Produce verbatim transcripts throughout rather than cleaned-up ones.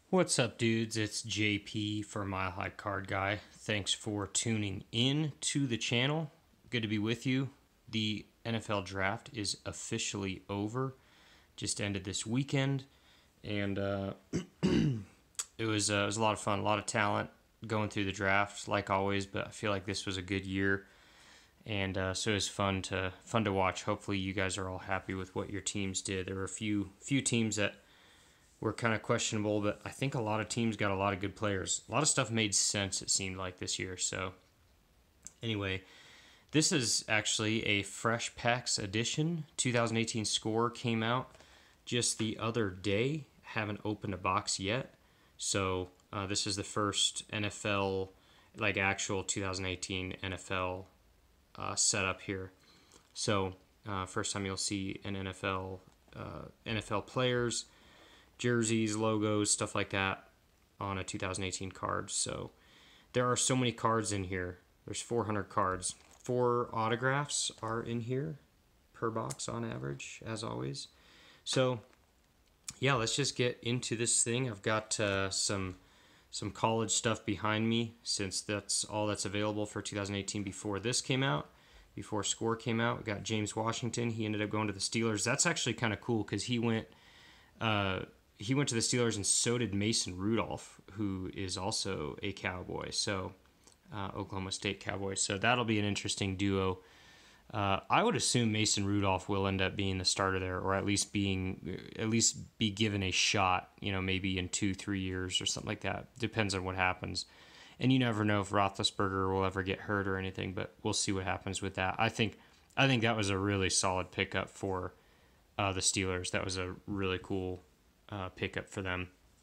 What's up, dudes? It's J P for Mile High Card Guy. Thanks for tuning in to the channel. Good to be with you. The N F L draft is officially over. Just ended this weekend, and uh, it was uh, it was a lot of fun. A lot of talent going through the draft, like always. But I feel like this was a good year, and uh, so it was fun to fun to watch. Hopefully, you guys are all happy with what your teams did. There were a few few teams that were kind of questionable, but I think a lot of teams got a lot of good players. A lot of stuff made sense, it seemed like, this year. So anyway, this is actually a Fresh Packs edition. twenty eighteen score came out just the other day. Haven't opened a box yet. So uh, this is the first N F L, like actual two thousand eighteen N F L uh, setup here. So uh, first time you'll see an N F L, uh, N F L players, jerseys, logos, stuff like that on a two thousand eighteen card. So there are so many cards in here. There's four hundred cards. Four autographs are in here per box on average, as always. So yeah, let's just get into this thing. I've got uh, some some college stuff behind me, since that's all that's available for two thousand eighteen before this came out. Before Score came out, we got James Washington. He ended up going to the Steelers. That's actually kind of cool because he went... Uh, He went to the Steelers, and so did Mason Rudolph, who is also a Cowboy. So, uh, Oklahoma State Cowboy. So that'll be an interesting duo. Uh, I would assume Mason Rudolph will end up being the starter there, or at least being, at least be given a shot. You know, maybe in two, three years or something like that. Depends on what happens. And you never know if Roethlisberger will ever get hurt or anything, but we'll see what happens with that. I think, I think that was a really solid pickup for uh, the Steelers. That was a really cool Uh, pickup for them.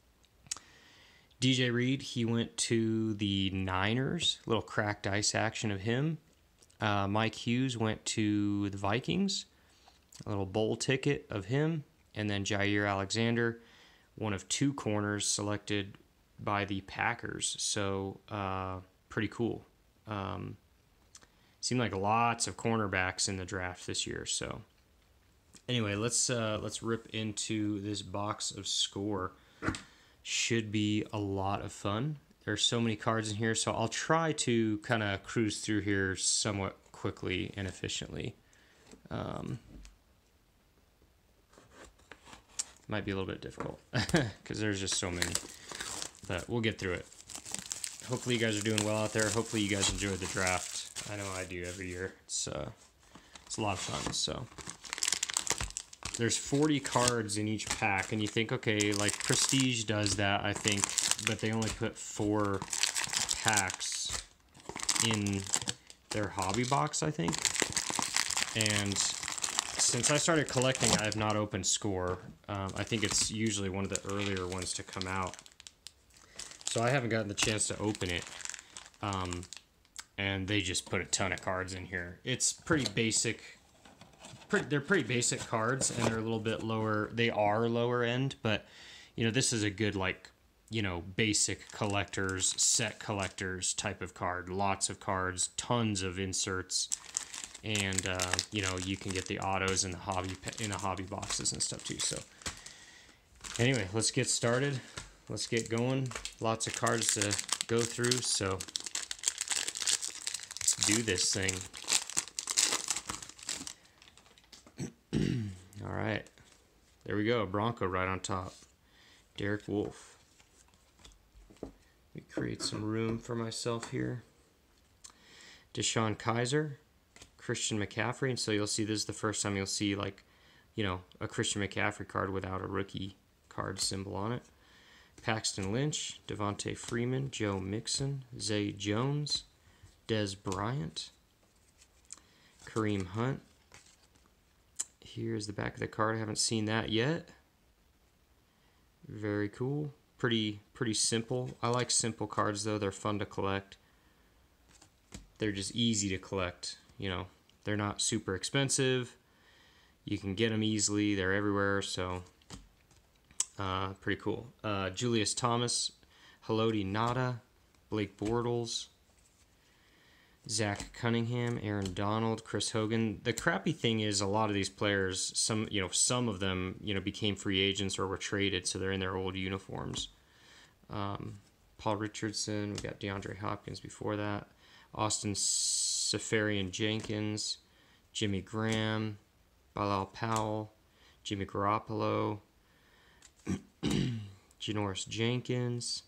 D J Reed, he went to the Niners. Little cracked ice action of him. Uh, Mike Hughes went to the Vikings. A little bowl ticket of him. And then Jair Alexander, one of two corners selected by the Packers. So uh, pretty cool. Um, seemed like lots of cornerbacks in the draft this year. So anyway, let's uh, let's rip into this box of Score. Should be a lot of fun. There's so many cards in here, so I'll try to kind of cruise through here somewhat quickly and efficiently. Um, might be a little bit difficult because there's just so many, but we'll get through it. Hopefully you guys are doing well out there. Hopefully you guys enjoyed the draft. I know I do every year. It's uh, it's a lot of fun. So there's forty cards in each pack, and you think, okay, like Prestige does that, I think, but they only put four packs in their hobby box, I think. And since I started collecting, I have not opened Score. Um, I think it's usually one of the earlier ones to come out. So I haven't gotten the chance to open it. Um, and they just put a ton of cards in here. It's pretty basic. Pretty, they're pretty basic cards, and they're a little bit lower. They are lower end, but you know, this is a good, like, you know, basic collectors, set collectors type of card. Lots of cards, tons of inserts, and uh, you know, you can get the autos in the hobby in the hobby boxes and stuff too. So anyway, let's get started. Let's get going. Lots of cards to go through. So let's do this thing. All right, there we go. Bronco right on top. Derek Wolfe. Let me create some room for myself here. Deshaun Kaiser, Christian McCaffrey, and so you'll see this is the first time you'll see, like, you know, a Christian McCaffrey card without a rookie card symbol on it. Paxton Lynch, Devontae Freeman, Joe Mixon, Zay Jones, Dez Bryant, Kareem Hunt. Here's the back of the card. I haven't seen that yet. Very cool. Pretty pretty simple. I like simple cards, though. They're fun to collect. They're just easy to collect. You know, they're not super expensive. You can get them easily. They're everywhere, so uh, pretty cool. Uh, Julius Thomas, Haloti Nada, Blake Bortles, Zach Cunningham, Aaron Donald, Chris Hogan. The crappy thing is a lot of these players, some you know, some of them you know became free agents or were traded, so they're in their old uniforms. Um, Paul Richardson. We got DeAndre Hopkins before that. Austin Safarian Jenkins. Jimmy Graham. Bilal Powell. Jimmy Garoppolo. Janoris Jenkins.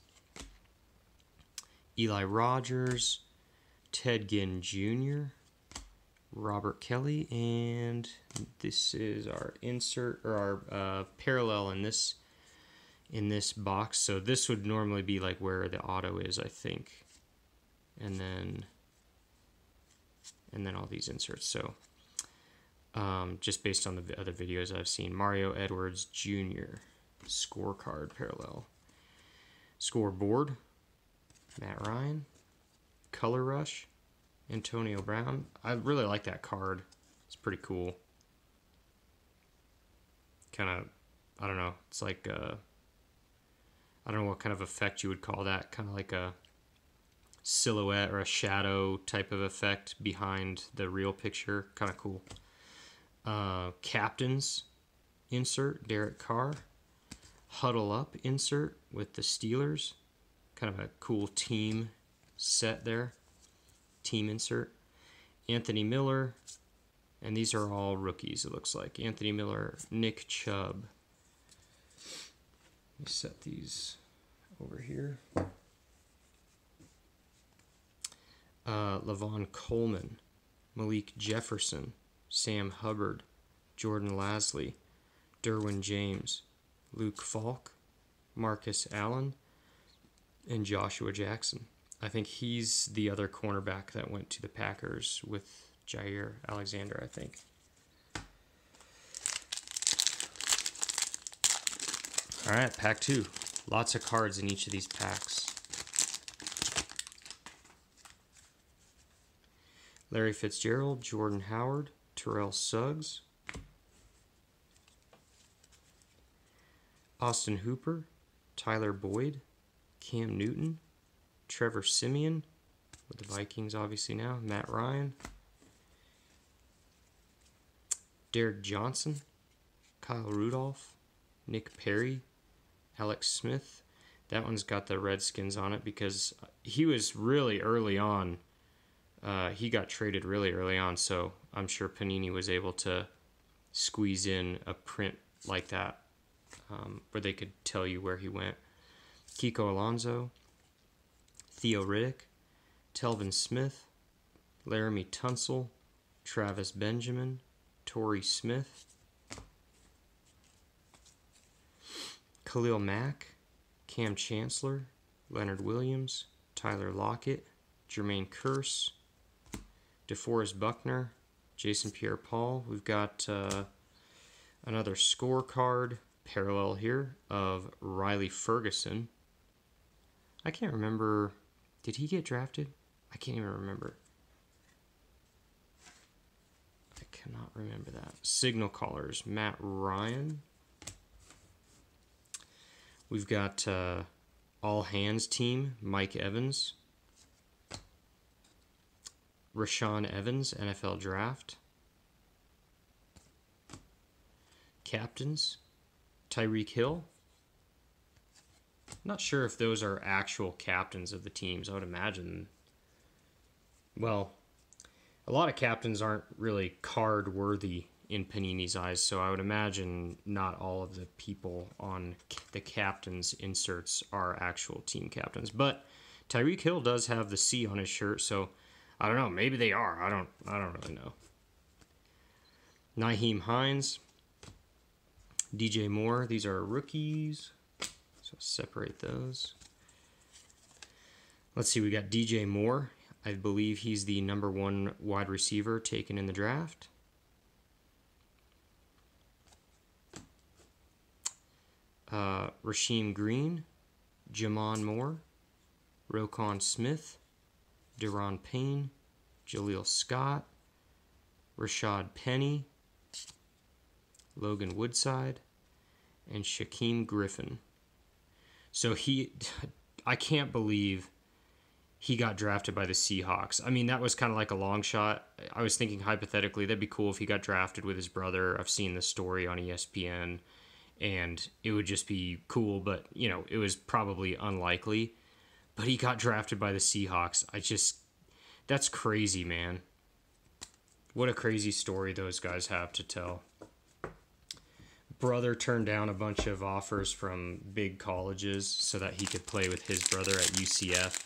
Eli Rogers. Ted Ginn Junior Robert Kelly, and this is our insert or our uh, parallel in this in this box. So this would normally be like where the auto is, I think, and then and then all these inserts. So um, just based on the other videos I've seen, Mario Edwards Junior scorecard parallel, scoreboard, Matt Ryan, color rush. Antonio Brown. I really like that card. It's pretty cool. Kind of, I don't know. It's like, uh, I don't know what kind of effect you would call that. Kind of like a silhouette or a shadow type of effect behind the real picture. Kind of cool. Uh, captains insert, Derek Carr. Huddle up insert with the Steelers. Kind of a cool team set there. Team insert. Anthony Miller, and these are all rookies, it looks like. Anthony Miller, Nick Chubb. Let me set these over here. Uh, Lavon Coleman, Malik Jefferson, Sam Hubbard, Jordan Lasley, Derwin James, Luke Falk, Marcus Allen, and Joshua Jackson. I think he's the other cornerback that went to the Packers with Jair Alexander, I think. All right, pack two. Lots of cards in each of these packs. Larry Fitzgerald, Jordan Howard, Terrell Suggs, Austin Hooper, Tyler Boyd, Cam Newton, Trevor Siemian, with the Vikings obviously now, Matt Ryan, Derek Johnson, Kyle Rudolph, Nick Perry, Alex Smith. That one's got the Redskins on it because he was really early on. Uh, he got traded really early on, so I'm sure Panini was able to squeeze in a print like that um, where they could tell you where he went. Kiko Alonso, Theo Riddick, Telvin Smith, Laramie Tunsil, Travis Benjamin, Torrey Smith, Khalil Mack, Cam Chancellor, Leonard Williams, Tyler Lockett, Jermaine Kearse, DeForest Buckner, Jason Pierre-Paul. We've got uh, another scorecard parallel here of Riley Ferguson. I can't remember. Did he get drafted? I can't even remember. I cannot remember that. Signal callers, Matt Ryan. We've got uh, all hands team, Mike Evans. Rashawn Evans, N F L draft. Captains, Tyreek Hill. Not sure if those are actual captains of the teams. I would imagine. Well, a lot of captains aren't really card worthy in Panini's eyes, so I would imagine not all of the people on the captains' inserts are actual team captains. But Tyreek Hill does have the C on his shirt, so I don't know. Maybe they are. I don't. I don't really know. Nyheim Hines, D J Moore. These are rookies. So separate those. Let's see, we got D J Moore. I believe he's the number one wide receiver taken in the draft. Uh, Rasheem Green, Jamon Moore, Roquan Smith, Deron Payne, Jaleel Scott, Rashad Penny, Logan Woodside, and Shaquem Griffin. So he, I can't believe he got drafted by the Seahawks. I mean, that was kind of like a long shot. I was thinking hypothetically, that'd be cool if he got drafted with his brother. I've seen the story on E S P N, and it would just be cool, but, you know, it was probably unlikely. But he got drafted by the Seahawks. I just, that's crazy, man. What a crazy story those guys have to tell. Brother turned down a bunch of offers from big colleges so that he could play with his brother at U C F.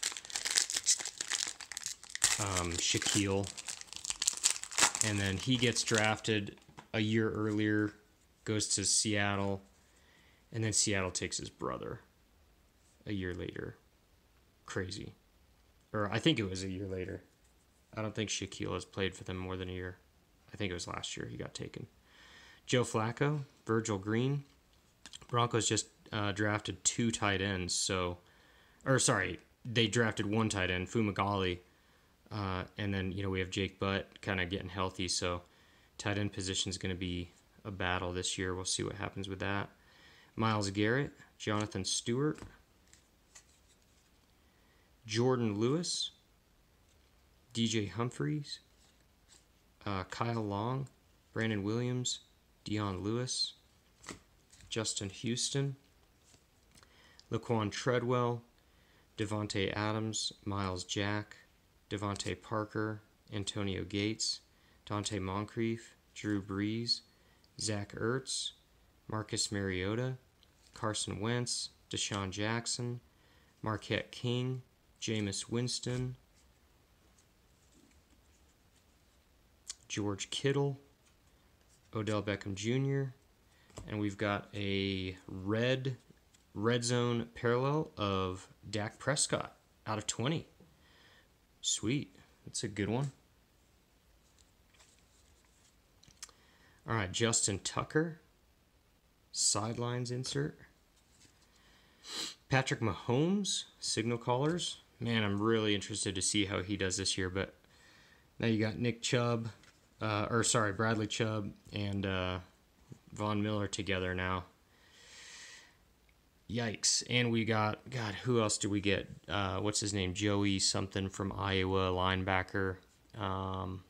Um, Shaquille. And then he gets drafted a year earlier, goes to Seattle, and then Seattle takes his brother a year later. Crazy. Or I think it was a year later. I don't think Shaquille has played for them more than a year. I think it was last year he got taken. Joe Flacco, Virgil Green. Broncos just uh, drafted two tight ends. So, or sorry, they drafted one tight end, Fumagalli. Uh, and then, you know, we have Jake Butt kind of getting healthy. So tight end position is going to be a battle this year. We'll see what happens with that. Myles Garrett, Jonathan Stewart, Jordan Lewis, D J Humphries, uh, Kyle Long, Brandon Williams, Dion Lewis, Justin Houston, Laquan Treadwell, Devontae Adams, Miles Jack, Devontae Parker, Antonio Gates, Dante Moncrief, Drew Brees, Zach Ertz, Marcus Mariota, Carson Wentz, Deshaun Jackson, Marquette King, Jameis Winston, George Kittle, Odell Beckham Junior, and we've got a red red zone parallel of Dak Prescott out of twenty. Sweet. That's a good one. All right, Justin Tucker, sidelines insert. Patrick Mahomes, signal callers. Man, I'm really interested to see how he does this year, but now you got Nick Chubb, uh, or sorry, Bradley Chubb and uh, Von Miller together now. Yikes. And we got, God, who else do we get? Uh, what's his name? Joey something from Iowa, linebacker. Um,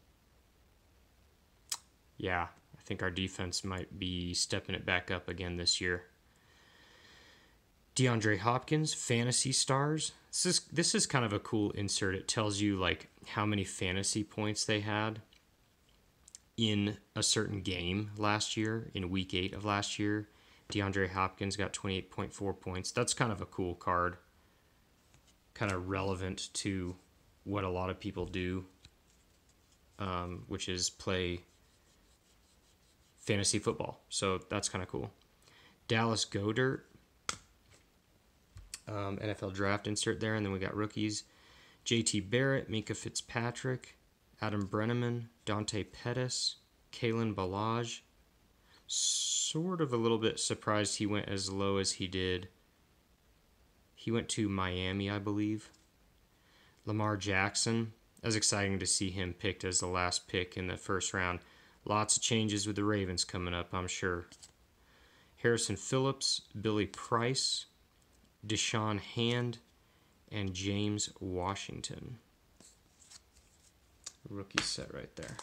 yeah, I think our defense might be stepping it back up again this year. DeAndre Hopkins, fantasy stars. This is this is kind of a cool insert. It tells you like how many fantasy points they had in a certain game last year, in week eight of last year. DeAndre Hopkins got twenty-eight point four points. That's kind of a cool card. Kind of relevant to what a lot of people do, um, which is play fantasy football. So that's kind of cool. Dallas Goedert. Um, N F L draft insert there, and then we got rookies. J T Barrett, Minka Fitzpatrick, Adam Brenneman, Dante Pettis, Kalen Ballage. Sort of a little bit surprised he went as low as he did. He went to Miami, I believe. Lamar Jackson. That was exciting to see him picked as the last pick in the first round. Lots of changes with the Ravens coming up, I'm sure. Harrison Phillips, Billy Price, Deshaun Hand, and James Washington. Rookie set right there.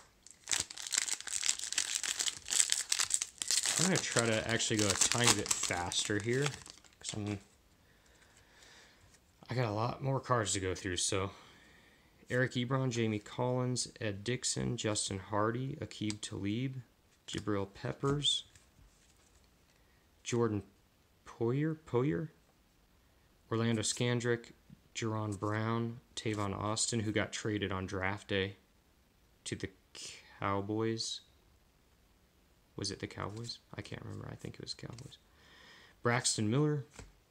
I'm going to try to actually go a tiny bit faster here, because I'm, I got a lot more cards to go through. So, Eric Ebron, Jamie Collins, Ed Dixon, Justin Hardy, Aqib Talib, Jabril Peppers, Jordan Poyer, Poyer, Orlando Scandrick, Jerron Brown, Tavon Austin, who got traded on draft day to the Cowboys. Was it the Cowboys? I can't remember. I think it was Cowboys. Braxton Miller,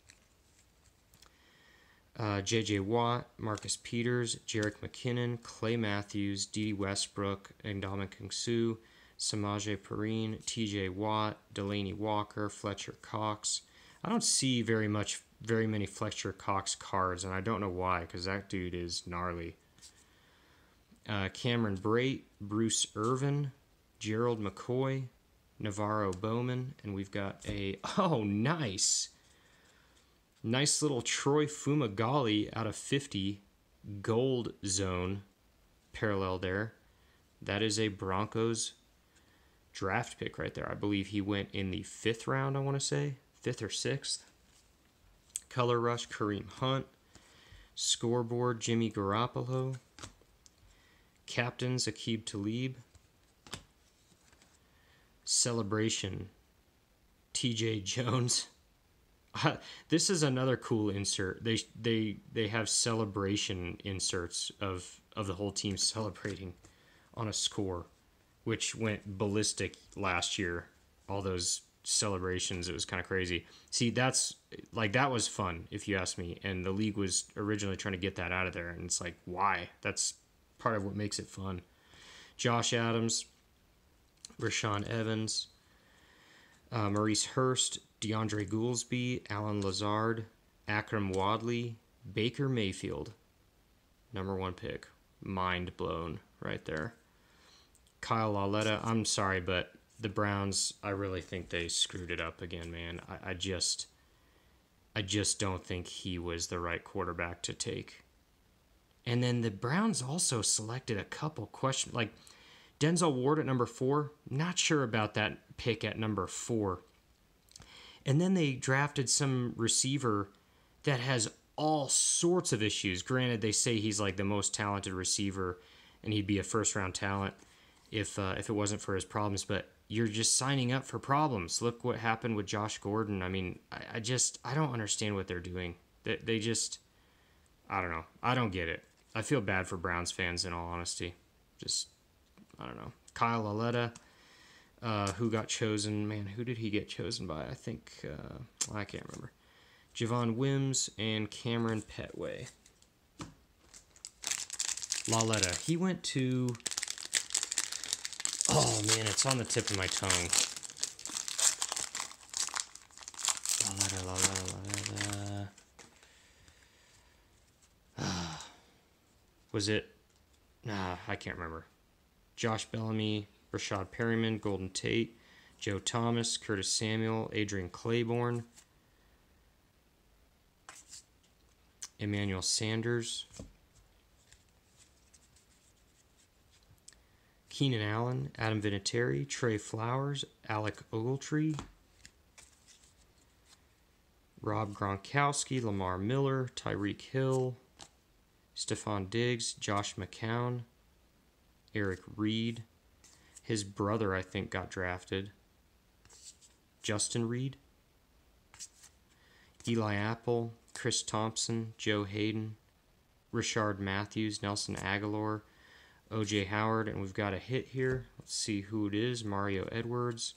uh, J J Watt, Marcus Peters, Jerick McKinnon, Clay Matthews, Dede Westbrook, Ndamukong Suh, Samaje Perine, T J Watt, Delaney Walker, Fletcher Cox. I don't see very much, very many Fletcher Cox cards, and I don't know why, because that dude is gnarly. Uh, Cameron Brate, Bruce Irvin, Gerald McCoy, Navarro Bowman, and we've got a, oh, nice. Nice little Troy Fumagalli out of fifty, gold zone parallel there. That is a Broncos draft pick right there. I believe he went in the fifth round, I want to say. Fifth or sixth. Color Rush, Kareem Hunt. Scoreboard, Jimmy Garoppolo. Captains, Aqib Talib. Celebration, T J Jones. Uh, this is another cool insert. They they they have celebration inserts of of the whole team celebrating on a score, which went ballistic last year. All those celebrations, it was kind of crazy. See, that's like that was fun if you ask me, and the league was originally trying to get that out of there, and it's like, why? That's part of what makes it fun. Josh Adams, Rashawn Evans, uh, Maurice Hurst, DeAndre Goolsby, Alan Lazard, Akram Wadley, Baker Mayfield, number one pick. Mind blown right there. Kyle Lauletta, I'm sorry, but the Browns, I really think they screwed it up again, man. I, I just, I just don't think he was the right quarterback to take. And then the Browns also selected a couple questions, like Denzel Ward at number four. Not sure about that pick at number four. And then they drafted some receiver that has all sorts of issues. Granted, they say he's like the most talented receiver, and he'd be a first-round talent if uh, if it wasn't for his problems. But you're just signing up for problems. Look what happened with Josh Gordon. I mean, I, I just I don't understand what they're doing. They, they just, I don't know. I don't get it. I feel bad for Browns fans, in all honesty. Just, I don't know. Kyle Lauletta, uh, who got chosen. Man, who did he get chosen by? I think, uh, I can't remember. Javon Wims and Cameron Petway. Lauletta, he went to, oh man, it's on the tip of my tongue. Lauletta, Lauletta, Lauletta. Was it? Nah, I can't remember. Josh Bellamy, Rashad Perryman, Golden Tate, Joe Thomas, Curtis Samuel, Adrian Claiborne, Emmanuel Sanders, Keenan Allen, Adam Vinatieri, Trey Flowers, Alec Ogletree, Rob Gronkowski, Lamar Miller, Tyreek Hill, Stephon Diggs, Josh McCown, Eric Reed. His brother, I think, got drafted. Justin Reed. Eli Apple, Chris Thompson, Joe Hayden, Rishard Matthews, Nelson Aguilar, O J Howard, and we've got a hit here. Let's see who it is. Mario Edwards.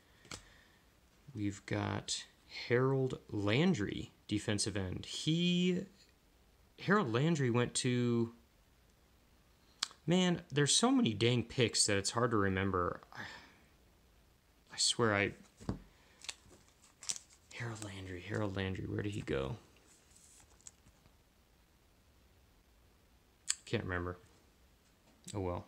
We've got Harold Landry, defensive end. He, Harold Landry went to, man, there's so many dang picks that it's hard to remember. I swear I, Harold Landry, Harold Landry, where did he go? Can't remember. Oh well.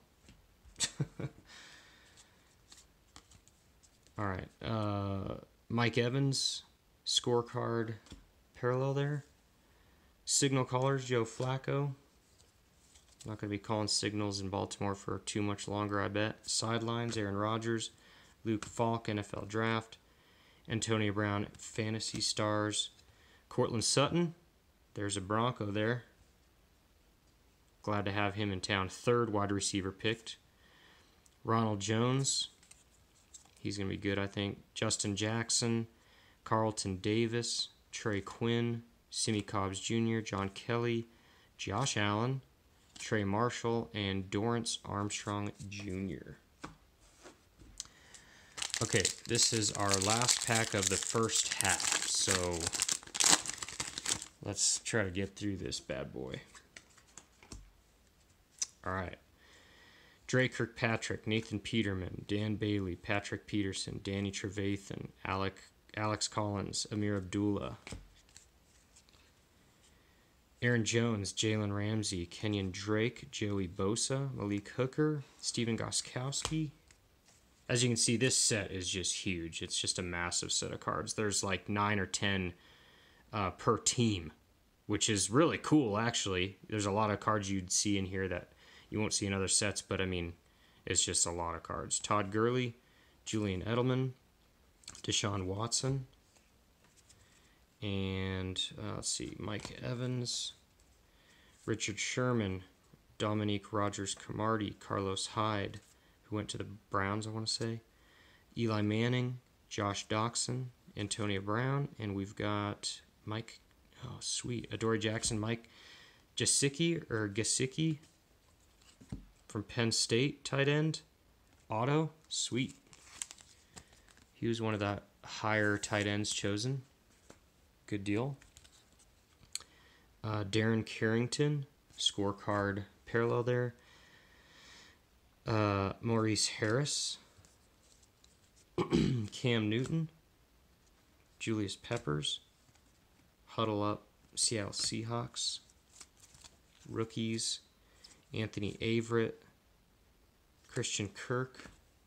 All right. Uh, Mike Evans, scorecard parallel there. Signal callers, Joe Flacco. Not going to be calling signals in Baltimore for too much longer, I bet. Sidelines, Aaron Rodgers, Luke Falk, N F L Draft. Antonio Brown, Fantasy Stars. Cortland Sutton, there's a Bronco there. Glad to have him in town. Third wide receiver picked. Ronald Jones, he's going to be good, I think. Justin Jackson, Carlton Davis, Trey Quinn, Simi Cobbs Junior, John Kelly, Josh Allen, Trey Marshall, and Dorrance Armstrong Junior Okay, this is our last pack of the first half, so let's try to get through this bad boy. All right. Dre Kirkpatrick, Nathan Peterman, Dan Bailey, Patrick Peterson, Danny Trevathan, Alec, Alex Collins, Amir Abdullah, Aaron Jones, Jalen Ramsey, Kenyon Drake, Joey Bosa, Malik Hooker, Steven Gostkowski. As you can see, this set is just huge. It's just a massive set of cards. There's like nine or ten uh, per team, which is really cool, actually. There's a lot of cards you'd see in here that you won't see in other sets, but I mean, it's just a lot of cards. Todd Gurley, Julian Edelman, Deshaun Watson, and uh, let's see, Mike Evans, Richard Sherman, Dominique Rodgers-Cromartie, Carlos Hyde, who went to the Browns, I want to say, Eli Manning, Josh Doxson, Antonio Brown, and we've got Mike, oh sweet, Adoree Jackson, Mike Gesicki, or Gesicki, from Penn State, tight end, auto, sweet. He was one of the higher tight ends chosen. Good deal. Uh, Darren Carrington, scorecard parallel there. Uh, Maurice Harris, Cam Newton, Julius Peppers, Huddle Up Seattle Seahawks, rookies, Anthony Averett, Christian Kirk,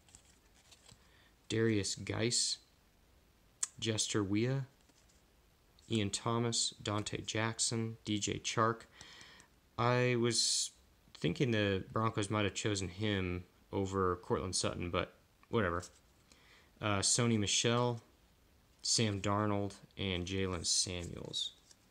Darius Geis, Jester Weah, Ian Thomas, Dante Jackson, D J Chark. I was thinking the Broncos might have chosen him over Cortland Sutton, but whatever. Uh, Sony Michel, Sam Darnold, and Jalen Samuels.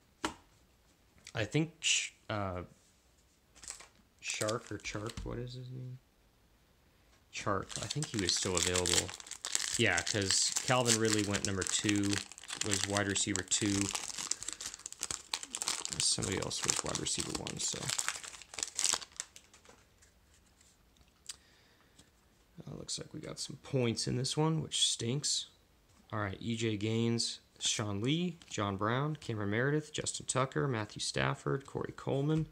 I think uh, Shark or Chark, what is his name? Chark. I think he was still available. Yeah, because Calvin Ridley went number two, was wide receiver two. Somebody else was wide receiver one, so. Uh, looks like we got some points in this one, which stinks. All right, E J Gaines, Sean Lee, John Brown, Cameron Meredith, Justin Tucker, Matthew Stafford, Corey Coleman.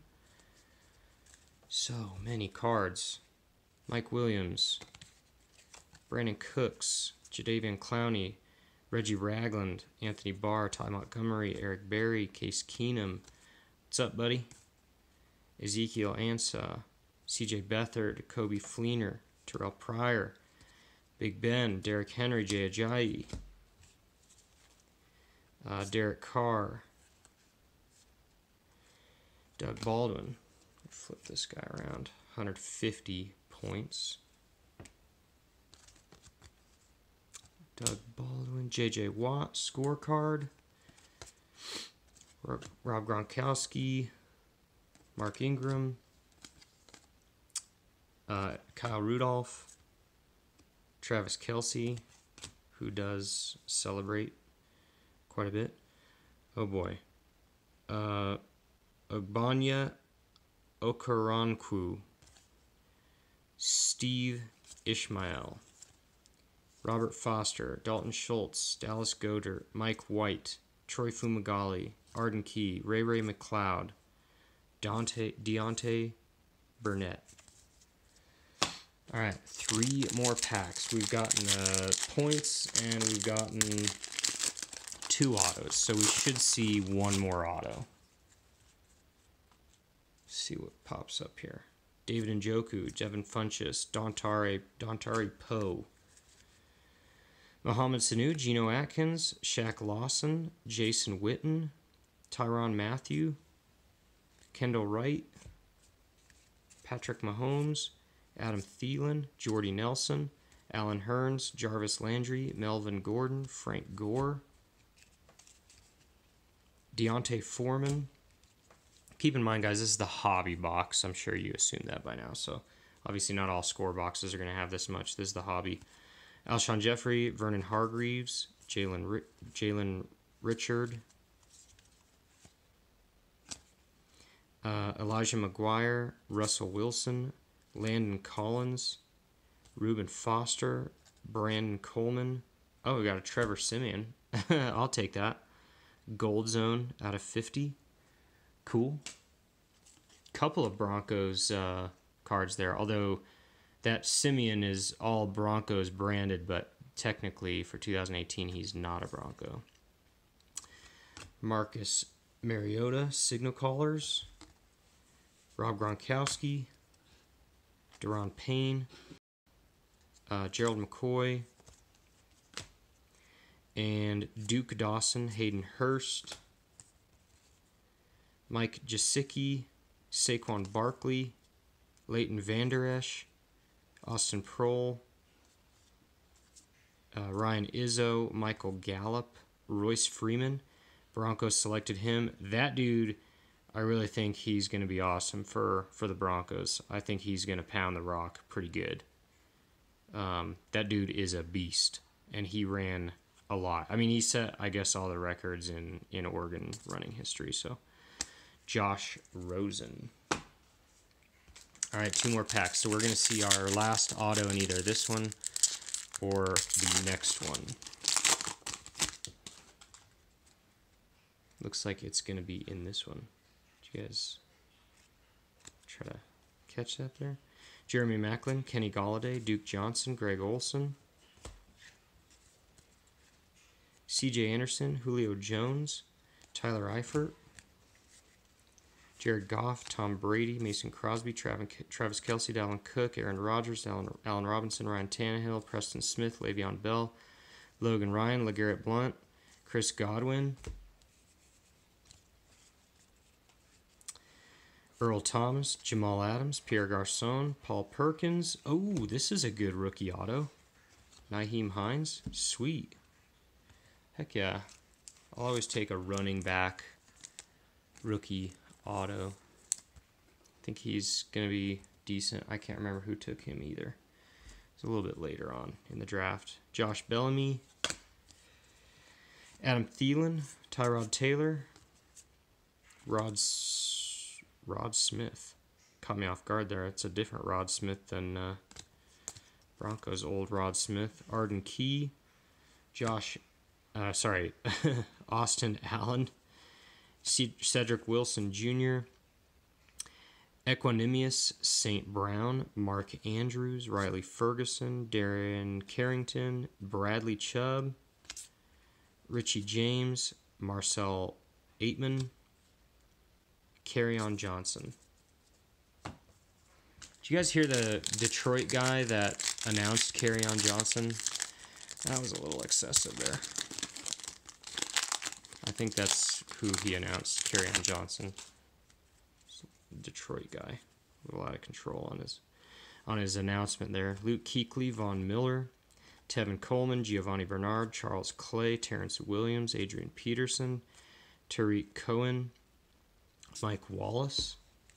So many cards. Mike Williams, Brandon Cooks, Jadeveon Clowney, Reggie Ragland, Anthony Barr, Ty Montgomery, Eric Berry, Case Keenum. What's up, buddy? Ezekiel Ansah, C J Beathard, Kobe Fleener, Terrell Pryor, Big Ben, Derrick Henry, Jay Ajayi, uh, Derek Carr, Doug Baldwin. Flip this guy around. one hundred fifty points. Doug Baldwin, J J Watt, scorecard. Rob Gronkowski, Mark Ingram, uh, Kyle Rudolph, Travis Kelce, who does celebrate quite a bit. Oh boy. Uh, Ogbanya Okoronkwo, Steve Ishmael, Robert Foster, Dalton Schultz, Dallas Goedert, Mike White, Troy Fumagalli, Arden Key, Ray Ray McLeod, Dante Deontay Burnett. All right, three more packs. We've gotten uh, points and we've gotten two autos, so we should see one more auto. See what pops up here. David Njoku, Devin Funchess, Dontari, Dontari Poe, Mohamed Sanu, Geno Atkins, Shaq Lawson, Jason Witten, Tyrann Mathieu, Kendall Wright, Patrick Mahomes, Adam Thielen, Jordy Nelson, Alan Hearns, Jarvis Landry, Melvin Gordon, Frank Gore, Deontay Foreman. Keep in mind, guys, this is the hobby box. I'm sure you assume that by now. So, obviously, not all score boxes are going to have this much. This is the hobby. Alshon Jeffrey, Vernon Hargreaves, Jalen Jalen Richard, uh, Elijah McGuire, Russell Wilson, Landon Collins, Reuben Foster, Brandon Coleman. Oh, we got a Trevor Siemian. I'll take that. Gold Zone out of fifty. Cool. Couple of Broncos uh, cards there, although that Simeon is all Broncos branded, but technically for two thousand eighteen he's not a Bronco. Marcus Mariota, Signal Callers, Rob Gronkowski, Daron Payne, uh, Gerald McCoy, and Duke Dawson, Hayden Hurst, Mike Gesicki, Saquon Barkley, Leighton Vander Esch, Austin Prohl, uh, Ryan Izzo, Michael Gallup, Royce Freeman. Broncos selected him. That dude, I really think he's going to be awesome for, for the Broncos. I think he's going to pound the rock pretty good. Um, that dude is a beast, and he ran a lot. I mean, he set, I guess, all the records in, in Oregon running history. So, Josh Rosen. All right, two more packs. So we're going to see our last auto in either this one or the next one. Looks like it's going to be in this one. Did you guys try to catch that there? Jeremy Maclin, Kenny Golladay, Duke Johnson, Greg Olson, C J Anderson, Julio Jones, Tyler Eifert, Jared Goff, Tom Brady, Mason Crosby, Travis Kelce, Dalvin Cook, Aaron Rodgers, Allen, Allen Robinson, Ryan Tannehill, Preston Smith, Le'Veon Bell, Logan Ryan, LeGarrette Blount, Chris Godwin, Earl Thomas, Jamal Adams, Pierre Garçon, Paul Perkins. Oh, this is a good rookie auto. Nyheim Hines. Sweet. Heck yeah. I'll always take a running back rookie auto. I think he's going to be decent. I can't remember who took him either. It's a little bit later on in the draft. Josh Bellamy, Adam Thielen, Tyrod Taylor, Rod, Rod Smith. Caught me off guard there. It's a different Rod Smith than uh, Broncos' old Rod Smith. Arden Key, Josh, uh, sorry, Austin Allen, C Cedric Wilson Junior, Equanimous Saint Brown, Mark Andrews, Riley Ferguson, Darren Carrington, Bradley Chubb, Richie James, Marcel Aitman, Kerryon Johnson. Did you guys hear the Detroit guy that announced Kerryon Johnson? That was a little excessive there. I think that's who he announced, Kerryon Johnson. Detroit guy. A lot of control on his on his announcement there. Luke Kuechly, Von Miller, Tevin Coleman, Giovanni Bernard, Charles Clay, Terrence Williams, Adrian Peterson, Tariq Cohen, Mike Wallace,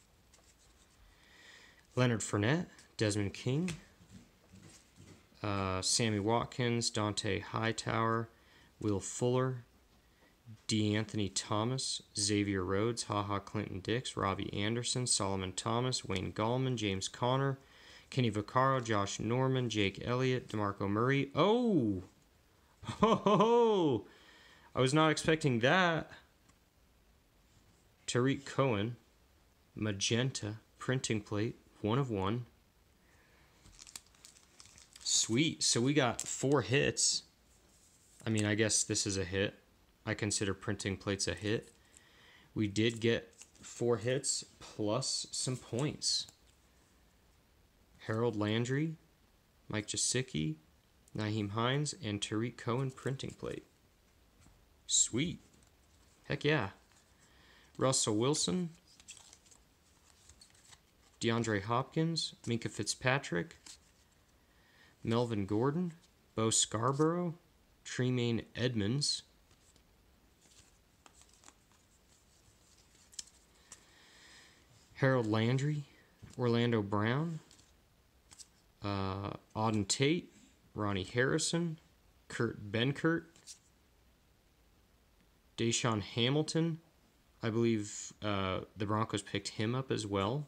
Leonard Fournette, Desmond King, uh, Sammy Watkins, Dante Hightower, Will Fuller, DeAnthony Thomas, Xavier Rhodes, HaHa Clinton Dix, Robbie Anderson, Solomon Thomas, Wayne Gallman, James Conner, Kenny Vaccaro, Josh Norman, Jake Elliott, DeMarco Murray. Oh! Ho, ho, ho! I was not expecting that. Tariq Cohen, magenta, printing plate, one of one. Sweet. So we got four hits. I mean, I guess this is a hit. I consider printing plates a hit. We did get four hits plus some points. Harold Landry, Mike Gesicki, Nyheim Hines, and Tariq Cohen printing plate. Sweet. Heck yeah. Russell Wilson, DeAndre Hopkins, Minka Fitzpatrick, Melvin Gordon, Bo Scarborough, Tremaine Edmonds, Harold Landry, Orlando Brown, uh, Auden Tate, Ronnie Harrison, Kurt Benkert, Deshaun Hamilton. I believe uh, the Broncos picked him up as well.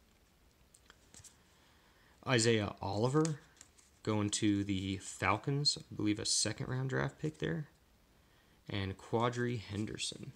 Isaiah Oliver going to the Falcons. I believe a second round draft pick there. And Quadri Henderson.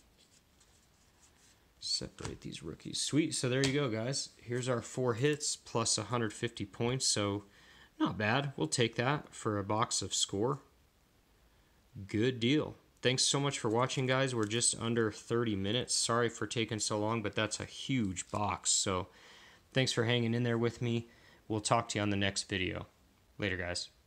Separate these rookies. Sweet. So there you go, guys. Here's our four hits plus one hundred fifty points. So not bad. We'll take that for a box of score. Good deal. Thanks so much for watching, guys. We're just under thirty minutes. Sorry for taking so long, but that's a huge box. So thanks for hanging in there with me. We'll talk to you on the next video. Later, guys.